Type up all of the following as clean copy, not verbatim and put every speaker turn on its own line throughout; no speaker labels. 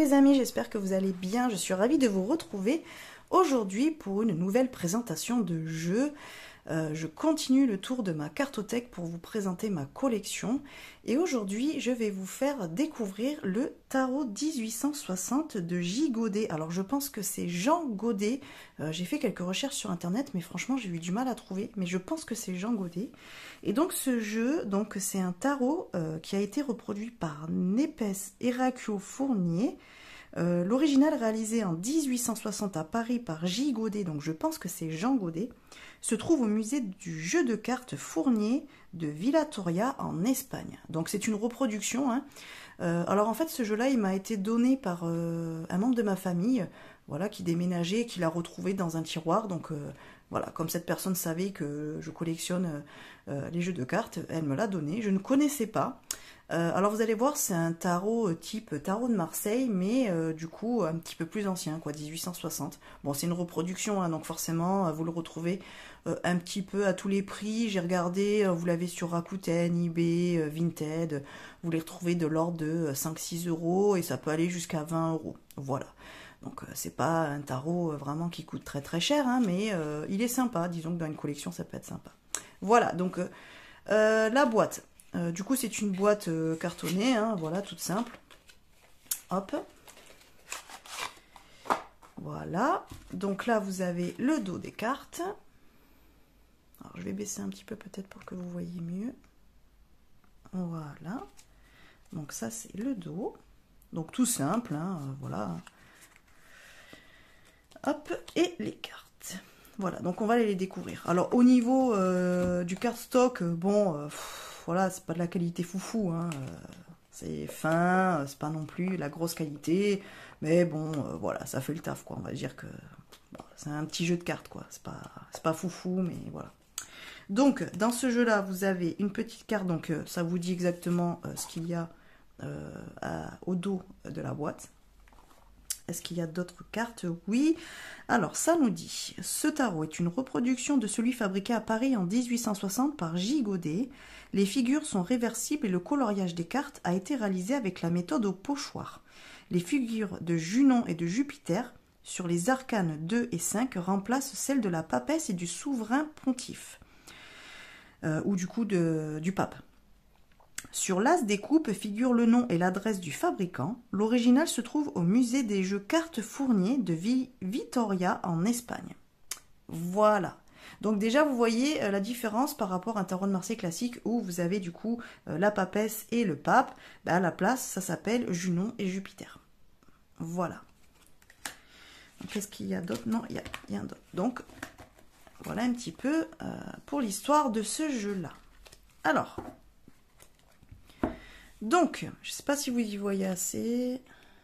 les amis, j'espère que vous allez bien. Je suis ravie de vous retrouver aujourd'hui pour une nouvelle présentation de jeu. Je continue le tour de ma cartothèque pour vous présenter ma collection. Et aujourd'hui, je vais vous faire découvrir le tarot 1860 de J. Godet. Alors, je pense que c'est Jean Godet. J'ai fait quelques recherches sur Internet, mais franchement, j'ai eu du mal à trouver. Mais je pense que c'est Jean Godet. Et donc, ce jeu, c'est un tarot qui a été reproduit par Népès Héraclio Fournier. L'original réalisé en 1860 à Paris par J. Godet, donc je pense que c'est Jean Godet, se trouve au musée du jeu de cartes Fournier de Villatoria en Espagne. Donc c'est une reproduction. Hein. Alors en fait ce jeu-là il m'a été donné par un membre de ma famille, voilà, qui déménageait, qui l'a retrouvé dans un tiroir. Donc voilà, comme cette personne savait que je collectionne les jeux de cartes, elle me l'a donné. Je ne connaissais pas. Alors vous allez voir, c'est un tarot type tarot de Marseille, mais du coup un petit peu plus ancien, quoi, 1860. Bon, c'est une reproduction, hein, donc forcément vous le retrouvez un petit peu à tous les prix. J'ai regardé, vous l'avez sur Rakuten, eBay, Vinted, vous les retrouvez de l'ordre de 5-6 euros et ça peut aller jusqu'à 20 euros. Voilà. Donc c'est pas un tarot vraiment qui coûte très très cher, hein, mais il est sympa. Disons que dans une collection ça peut être sympa. Voilà, donc la boîte. Du coup, c'est une boîte cartonnée, hein, voilà, toute simple. Hop. Voilà. Donc là, vous avez le dos des cartes. Alors, je vais baisser un petit peu peut-être pour que vous voyez mieux. Voilà. Donc ça, c'est le dos. Donc tout simple, hein, voilà. Hop, et les cartes. Voilà, donc on va aller les découvrir. Alors, au niveau du cardstock, bon... voilà, c'est pas de la qualité foufou, hein. C'est fin, c'est pas non plus la grosse qualité, mais bon, voilà, ça fait le taf, quoi. On va dire que bon, c'est un petit jeu de cartes, quoi. C'est pas foufou, mais voilà. Donc, dans ce jeu-là, vous avez une petite carte, donc ça vous dit exactement ce qu'il y a au dos de la boîte. Est-ce qu'il y a d'autres cartes? Oui. Alors, ça nous dit, ce tarot est une reproduction de celui fabriqué à Paris en 1860 par J. Godet. Les figures sont réversibles et le coloriage des cartes a été réalisé avec la méthode au pochoir. Les figures de Junon et de Jupiter sur les arcanes 2 et 5 remplacent celles de la papesse et du souverain pontife, ou du coup du pape. Sur l'as des coupes figure le nom et l'adresse du fabricant. L'original se trouve au musée des jeux cartes Fournier de Vitoria en Espagne. Voilà. Donc déjà, vous voyez la différence par rapport à un tarot de Marseille classique où vous avez du coup la papesse et le pape. Ben, à la place, ça s'appelle Junon et Jupiter. Voilà. Qu'est-ce qu'il y a d'autre? Non, il y a rien d'autre. Donc, voilà un petit peu pour l'histoire de ce jeu-là. Alors, donc, je ne sais pas si vous y voyez assez.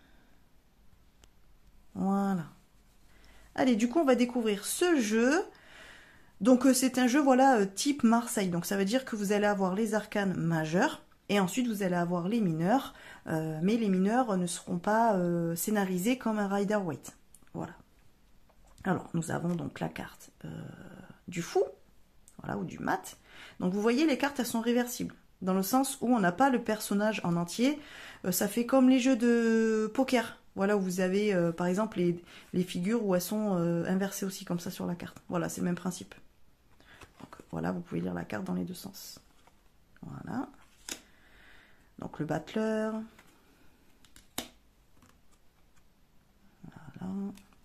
Voilà. Allez, du coup, on va découvrir ce jeu. Donc, c'est un jeu, voilà, type Marseille. Donc, ça veut dire que vous allez avoir les arcanes majeures. Et ensuite, vous allez avoir les mineurs. Mais les mineurs ne seront pas scénarisés comme un Rider-Waite. Voilà. Alors, nous avons donc la carte du fou. Voilà, ou du mat. Donc, vous voyez, les cartes, elles sont réversibles. Dans le sens où on n'a pas le personnage en entier. Ça fait comme les jeux de poker. Voilà, où vous avez, par exemple, les figures où elles sont inversées aussi, comme ça, sur la carte. Voilà, c'est le même principe. Donc, voilà, vous pouvez lire la carte dans les deux sens. Voilà. Donc, le battleur. Voilà.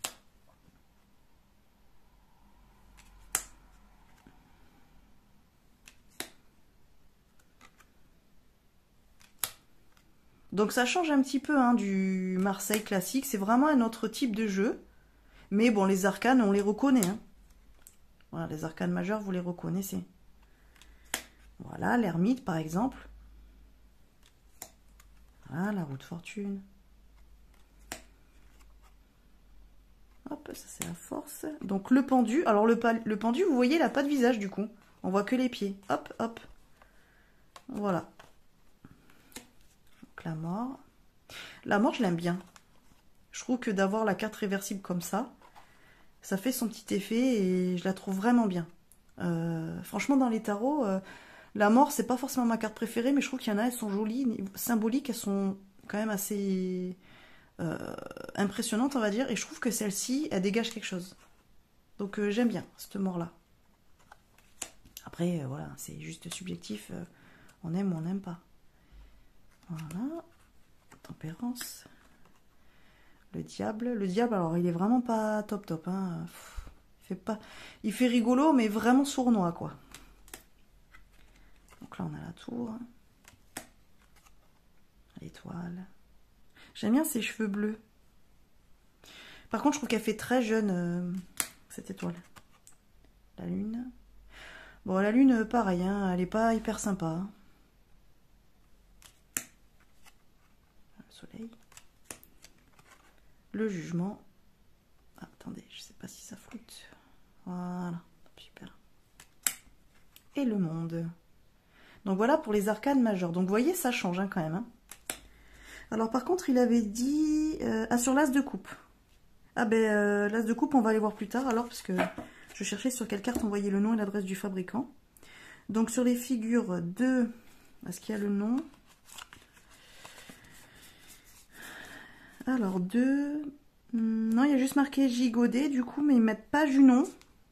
Donc ça change un petit peu hein, du Marseille classique, c'est vraiment un autre type de jeu. Mais bon, les arcanes, on les reconnaît. Hein. Voilà, les arcanes majeures, vous les reconnaissez. Voilà, l'ermite par exemple. Voilà, la roue de fortune. Hop, ça c'est la force. Donc le pendu, alors le pendu, vous voyez, il n'a pas de visage du coup. On voit que les pieds. Hop, hop. Voilà. La mort. La mort, je l'aime bien. Je trouve que d'avoir la carte réversible comme ça fait son petit effet et je la trouve vraiment bien. Franchement, dans les tarots, la mort, c'est pas forcément ma carte préférée, mais je trouve qu'il y en a, elles sont jolies, symboliques, elles sont quand même assez impressionnante, on va dire. Et je trouve que celle-ci, elle dégage quelque chose. Donc j'aime bien cette mort-là. Après, voilà, c'est juste subjectif. On aime ou on n'aime pas. Voilà. Tempérance. Le diable. Le diable, alors, il est vraiment pas top top. Hein. Il fait rigolo, mais vraiment sournois, quoi. Donc là, on a la tour. L'étoile. J'aime bien ses cheveux bleus. Par contre, je trouve qu'elle fait très jeune, cette étoile. La lune. Bon, la lune, pareil, hein, elle est pas hyper sympa. Hein. Le soleil. Le jugement. Ah, attendez, je sais pas si ça floute. Voilà, super. Et le monde. Donc voilà pour les arcanes majeures. Donc vous voyez, ça change hein, quand même. Hein. Alors par contre, il avait dit... ah, sur l'as de coupe. Ah ben, l'as de coupe, on va aller voir plus tard alors, parce que je cherchais sur quelle carte on voyait le nom et l'adresse du fabricant. Donc sur les figures 2, est-ce qu'il y a le nom? Alors 2... non, il y a juste marqué Gigodet du coup, mais ils mettent pas Junon.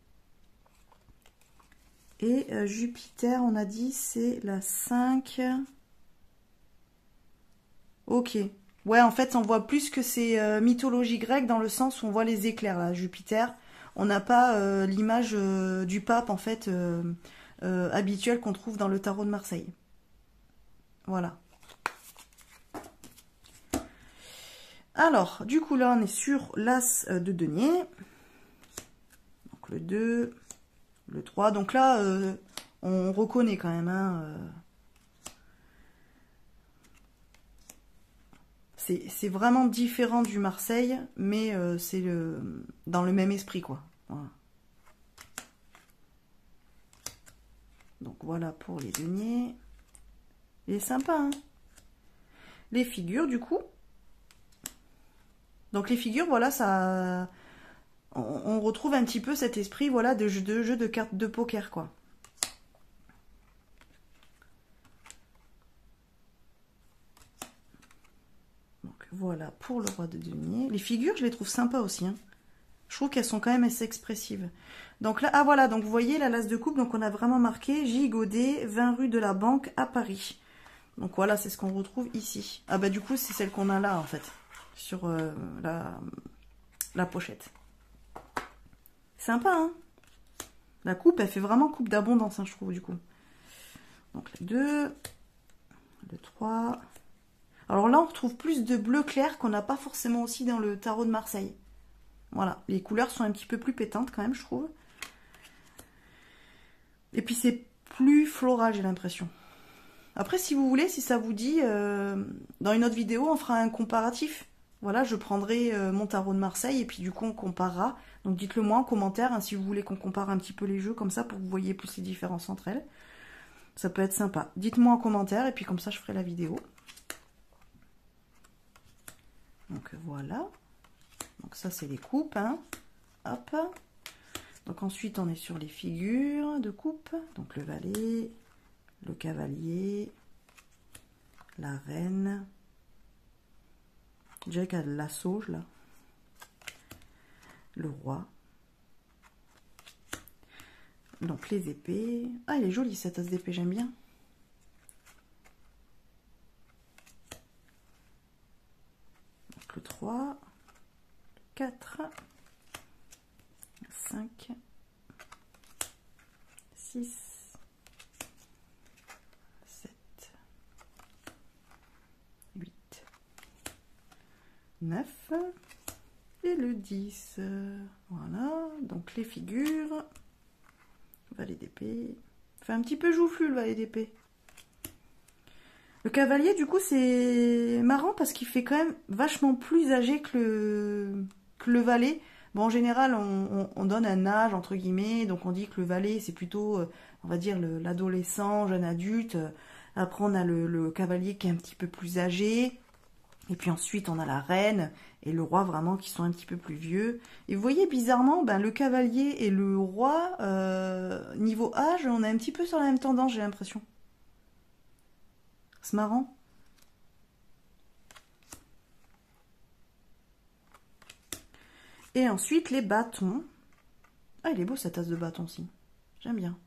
Et Jupiter, on a dit, c'est la 5. Ok. Ouais, en fait, on voit plus que c'est mythologie grecque dans le sens où on voit les éclairs, là, Jupiter. On n'a pas l'image du pape, en fait, habituelle qu'on trouve dans le tarot de Marseille. Voilà. Alors, du coup, là, on est sur l'as de denier. Donc, le 2, le 3. Donc là, on reconnaît quand même, hein, c'est vraiment différent du Marseille, mais c'est dans le même esprit, quoi. Voilà. Donc voilà pour les deniers. Il est sympa, hein. Les figures, du coup. Donc les figures, voilà, ça... On retrouve un petit peu cet esprit, voilà, de jeu de cartes de poker, quoi. Voilà pour le roi de denier. Les figures, je les trouve sympas aussi. Hein. Je trouve qu'elles sont quand même assez expressives. Donc là, ah voilà, donc vous voyez la l'as de coupe. Donc on a vraiment marqué Gigodet, 20 rue de la Banque à Paris. Donc voilà, c'est ce qu'on retrouve ici. Ah bah du coup, c'est celle qu'on a là en fait, sur la pochette. Sympa, hein. La coupe, elle fait vraiment coupe d'abondance, hein, je trouve, du coup. Donc le 2, le 3... Alors là, on retrouve plus de bleu clair qu'on n'a pas forcément aussi dans le tarot de Marseille. Voilà, les couleurs sont un petit peu plus pétantes quand même, je trouve. Et puis c'est plus floral, j'ai l'impression. Après, si vous voulez, si ça vous dit, dans une autre vidéo, on fera un comparatif. Voilà, je prendrai mon tarot de Marseille et puis du coup, on comparera. Donc dites-le moi en commentaire hein, si vous voulez qu'on compare un petit peu les jeux comme ça pour que vous voyez plus les différences entre elles. Ça peut être sympa. Dites-moi en commentaire et puis comme ça, je ferai la vidéo. Donc voilà. Donc ça c'est les coupes. Hein. Hop. Donc ensuite on est sur les figures de coupe. Donc le valet, le cavalier, la reine. Je dirais qu'il y a de la sauge là. Le roi. Donc les épées. Ah elle est jolie cette as d'épée, j'aime bien. Le 3, le 4, le 5, 6, 7, 8, 9 et le 10. Voilà, donc les figures, valet d'épée, fait un petit peu joufflu le valet d'épée. Le cavalier, du coup, c'est marrant parce qu'il fait quand même vachement plus âgé que le valet. Bon, en général, on donne un âge, entre guillemets, donc on dit que le valet, c'est plutôt, on va dire, l'adolescent, jeune adulte. Après, on a le cavalier qui est un petit peu plus âgé. Et puis ensuite, on a la reine et le roi, vraiment, qui sont un petit peu plus vieux. Et vous voyez, bizarrement, ben, le cavalier et le roi, niveau âge, on est un petit peu sur la même tendance, j'ai l'impression. C'est marrant. Et ensuite, les bâtons. Ah, il est beau, cette tasse de bâton aussi. J'aime bien.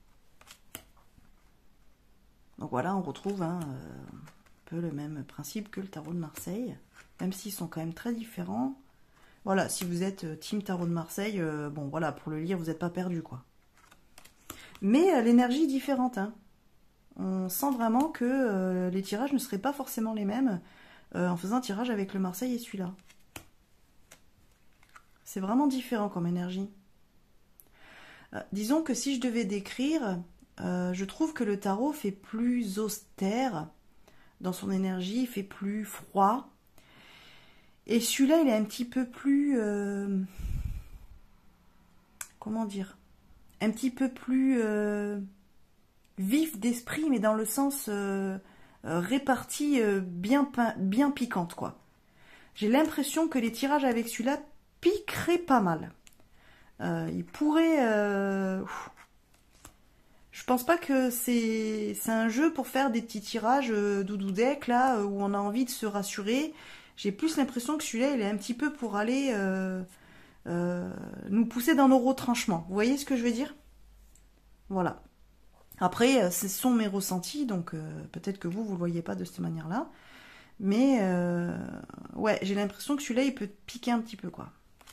Donc voilà, on retrouve un peu le même principe que le tarot de Marseille. Même s'ils sont quand même très différents. Voilà, si vous êtes team tarot de Marseille, bon voilà, pour le lire, vous n'êtes pas perdu, quoi. Mais l'énergie est différente, hein. On sent vraiment que les tirages ne seraient pas forcément les mêmes en faisant un tirage avec le Marseille et celui-là. C'est vraiment différent comme énergie. Disons que si je devais décrire, je trouve que le tarot fait plus austère dans son énergie, il fait plus froid. Et celui-là, il est un petit peu plus... comment dire? Un petit peu plus vif d'esprit, mais dans le sens réparti bien piquante, quoi. J'ai l'impression que les tirages avec celui-là piqueraient pas mal. Il pourrait... je pense pas que c'est un jeu pour faire des petits tirages doudou deck, là, où on a envie de se rassurer. J'ai plus l'impression que celui-là, il est un petit peu pour aller nous pousser dans nos retranchements. Vous voyez ce que je veux dire? Voilà. Après, ce sont mes ressentis, donc peut-être que vous le voyez pas de cette manière-là. Mais, ouais, j'ai l'impression que celui-là, il peut piquer un petit peu, quoi.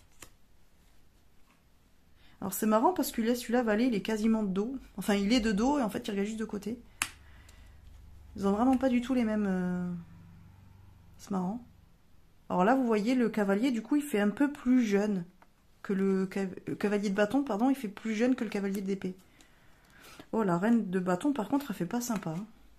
Alors, c'est marrant parce que là, celui-là, Valet, il est quasiment de dos. Enfin, il est de dos et en fait, il regarde juste de côté. Ils ont vraiment pas du tout les mêmes... C'est marrant. Alors là, vous voyez, le cavalier, du coup, il fait un peu plus jeune que le cavalier de bâton, pardon, il fait plus jeune que le cavalier d'épée. Oh, la reine de bâton, par contre, elle fait pas sympa.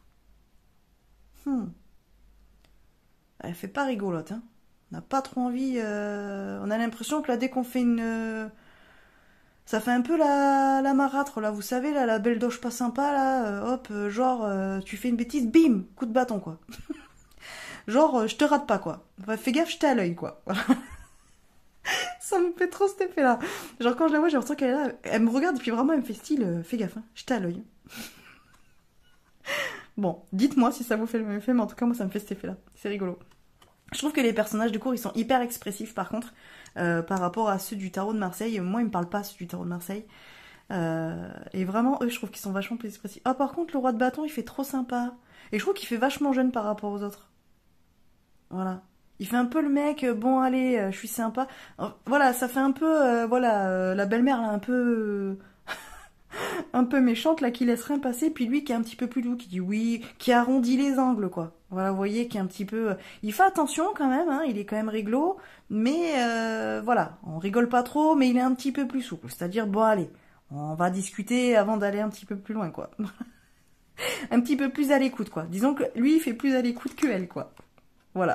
Elle fait pas rigolote, hein. On n'a pas trop envie... On a l'impression que là, dès qu'on fait une... Ça fait un peu la marâtre, là, vous savez, là, la belle doge pas sympa, là, hop, genre, tu fais une bêtise, bim, coup de bâton, quoi. Genre, je te rate pas, quoi. Enfin, fais gaffe, je t'ai à l'œil, quoi. Voilà. Ça me fait trop cet effet-là. Genre, quand je la vois, j'ai l'impression qu'elle est là, elle me regarde, et puis vraiment, elle me fait style, fais gaffe, hein, je t'ai à l'œil. Bon, dites-moi si ça vous fait le même effet, mais en tout cas, moi, ça me fait cet effet-là. C'est rigolo. Je trouve que les personnages de cours, ils sont hyper expressifs, par contre, par rapport à ceux du tarot de Marseille. Moi, ils me parlent pas, ceux du tarot de Marseille. Et vraiment, eux, je trouve qu'ils sont vachement plus expressifs. Ah, par contre, le roi de bâton, il fait trop sympa. Et je trouve qu'il fait vachement jeune par rapport aux autres. Voilà. Il fait un peu le mec, bon, allez, je suis sympa. Voilà, ça fait un peu, voilà, la belle-mère, là, un peu méchante, là, qui laisse rien passer. Puis lui, qui est un petit peu plus doux, qui dit oui, qui arrondit les angles, quoi. Voilà, vous voyez, qui est un petit peu... Il fait attention, quand même, hein, il est quand même réglo. Mais, voilà, on rigole pas trop, mais il est un petit peu plus souple. C'est-à-dire, bon, allez, on va discuter avant d'aller un petit peu plus loin, quoi. Un petit peu plus à l'écoute, quoi. Disons que lui, il fait plus à l'écoute que elle, quoi. Voilà.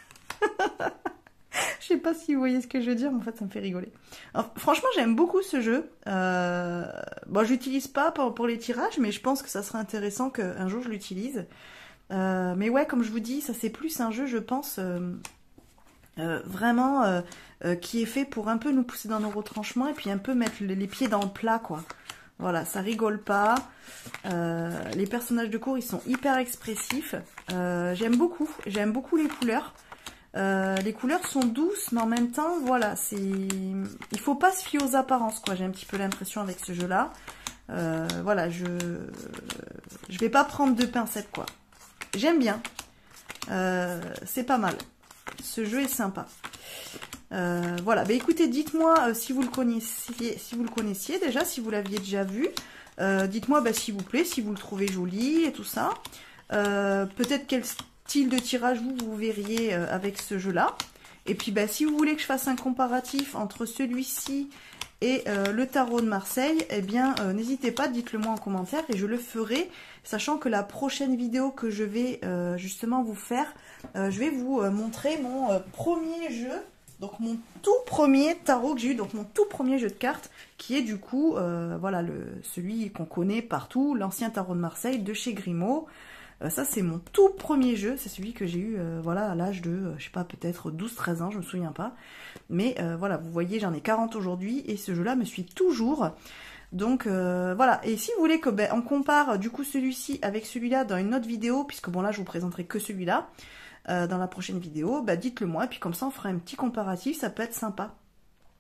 Je sais pas si vous voyez ce que je veux dire, mais en fait, ça me fait rigoler. Alors, franchement, j'aime beaucoup ce jeu. Bon, j'utilise pas pour les tirages, mais je pense que ça serait intéressant qu'un jour je l'utilise. Mais ouais, comme je vous dis, ça c'est plus un jeu, je pense, vraiment qui est fait pour un peu nous pousser dans nos retranchements et puis un peu mettre les pieds dans le plat, quoi. Voilà, ça rigole pas. Les personnages de cours, ils sont hyper expressifs. J'aime beaucoup les couleurs. Les couleurs sont douces, mais en même temps, voilà, c'est... Il faut pas se fier aux apparences, quoi. J'ai un petit peu l'impression avec ce jeu-là. Voilà, je vais pas prendre de pincettes, quoi. J'aime bien. C'est pas mal. Ce jeu est sympa. Voilà, bah écoutez, dites-moi si vous le connaissiez déjà, si vous l'aviez déjà vu. Dites-moi, bah, s'il vous plaît, si vous le trouvez joli et tout ça. Peut-être quel style de tirage vous verriez avec ce jeu-là. Et puis, bah, si vous voulez que je fasse un comparatif entre celui-ci et le tarot de Marseille, eh bien, n'hésitez pas, dites-le moi en commentaire et je le ferai, sachant que la prochaine vidéo que je vais justement vous faire, je vais vous montrer mon premier jeu, donc mon tout premier tarot que j'ai eu, donc mon tout premier jeu de cartes, qui est du coup, voilà, celui qu'on connaît partout, l'ancien tarot de Marseille de chez Grimaud. Ça, c'est mon tout premier jeu, c'est celui que j'ai eu, voilà, à l'âge de, je sais pas, peut-être 12-13 ans, je me souviens pas. Mais voilà, vous voyez, j'en ai 40 aujourd'hui, et ce jeu-là me suit toujours. Donc, voilà, et si vous voulez que on compare, du coup, celui-ci avec celui-là dans une autre vidéo, puisque bon, là, je vous présenterai que celui-là, dans la prochaine vidéo, bah, dites-le moi, et puis comme ça, on fera un petit comparatif, ça peut être sympa.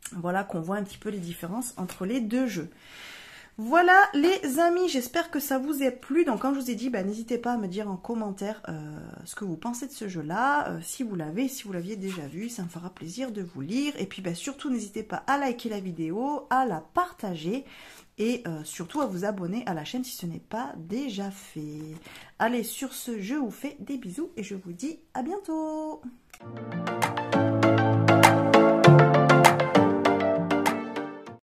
Voilà, qu'on voit un petit peu les différences entre les deux jeux. Voilà les amis, j'espère que ça vous a plu. Donc comme je vous ai dit, n'hésitez pas à me dire en commentaire ce que vous pensez de ce jeu-là. Si vous l'aviez déjà vu, ça me fera plaisir de vous lire. Et puis surtout, n'hésitez pas à liker la vidéo, à la partager et surtout à vous abonner à la chaîne si ce n'est pas déjà fait. Allez, sur ce, je vous fais des bisous et je vous dis à bientôt.